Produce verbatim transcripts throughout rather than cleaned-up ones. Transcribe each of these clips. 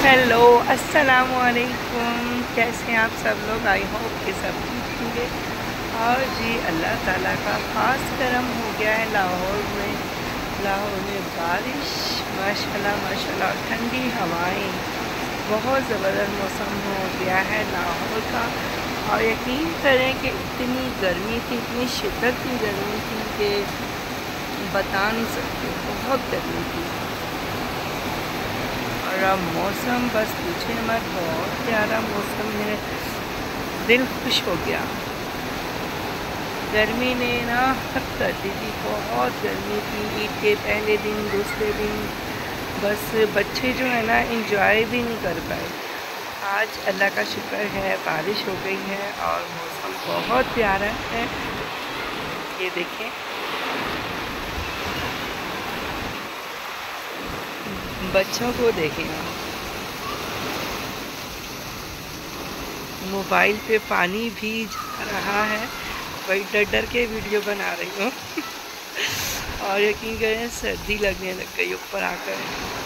Hello अस्सलाम वालेकुम। कैसे हैं आप सब लोग? आई होप कि सब ठीक होंगे। और जी अल्लाह ताला का ख़ास करम हो गया है लाहौर में। लाहौर में बारिश माशाल्लाह माशाल्लाह, ठंडी हवाएं, बहुत ज़बरदस्त मौसम हो गया है लाहौर का। और यकीन करें कि इतनी गर्मी थी, इतनी शिद्दत की गर्मी थी कि बता नहीं सकते, बहुत गर्मी थी। और अब मौसम बस पूछे मत, बहुत प्यारा मौसम है, दिल खुश हो गया। गर्मी ने ना हद कर दी थी, बहुत गर्मी थी। ईद के पहले दिन दूसरे दिन बस बच्चे जो है ना इंजॉय भी नहीं कर पाए। आज अल्लाह का शुक्र है बारिश हो गई है और मौसम बहुत प्यारा है। ये देखें, बच्चों को देखें, मोबाइल पे पानी भी जा रहा है। वही डर डर के वीडियो बना रही हूँ और यकीन करें सर्दी लगने लग गई ऊपर आकर।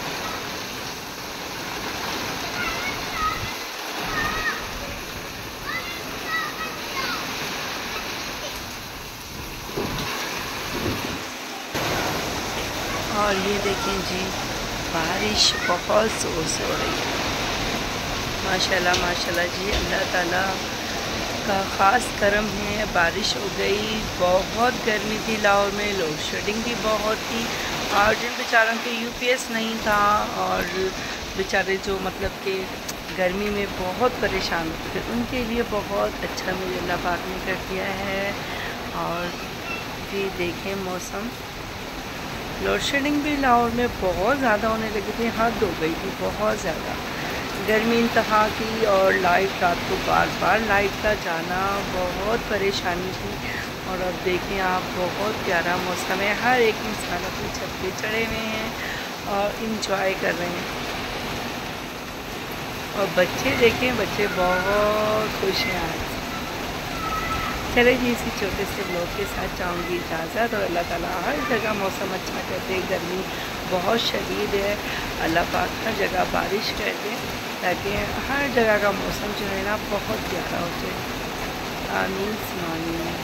और ये देखें जी, बारिश बहुत ज़ोर से हो रही है। माशाल्लाह माशाल्लाह जी, अल्लाह ताला का ख़ास करम है, बारिश हो गई। बहुत गर्मी थी लाहौर में, लोड शेडिंग भी बहुत थी। और जिन बेचारों के यूपीएस नहीं था और बेचारे जो मतलब कि गर्मी में बहुत परेशान होते थे, उनके लिए बहुत अच्छा मुझे अल्लाह पाक ने कर दिया है। और ये देखें मौसम, लोड शेडिंग भी लाहौर में बहुत ज़्यादा होने लगी थी, हद हो गई थी, बहुत ज़्यादा गर्मी इंतहा की। और लाइट रात को बार बार लाइट का जाना, बहुत परेशानी थी। और अब देखें आप, बहुत प्यारा मौसम है, हर एक इंसान अपनी छत पे चढ़े हुए हैं और इंजॉय कर रहे हैं। और बच्चे देखें, बच्चे बहुत खुश हैं आज। चले जी, इसी छोटे से ब्लॉग के साथ चाहूँगी इजाज़त। और अल्लाह ताला हर जगह मौसम अच्छा कर दे। गर्मी बहुत शदीद है, अल्लाह पाक हर जगह बारिश कर दे ताकि हर जगह का मौसम जो है ना बहुत प्यारा हो जाए। आमीन आमीन।